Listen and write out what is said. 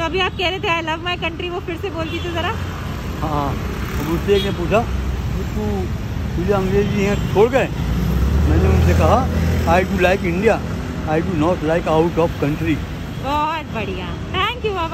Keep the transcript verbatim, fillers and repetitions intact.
तो अभी आप कह रहे थे आई लव माई कंट्री, वो फिर से बोल दीजिए जरा। हाँ, अब उससे एक ने पूछा कि तू तुझे अंग्रेजी यहाँ छोड़ गए? मैंने उनसे कहा I do like India, I do not like out of country. बहुत बढ़िया, थैंक यू बाबा।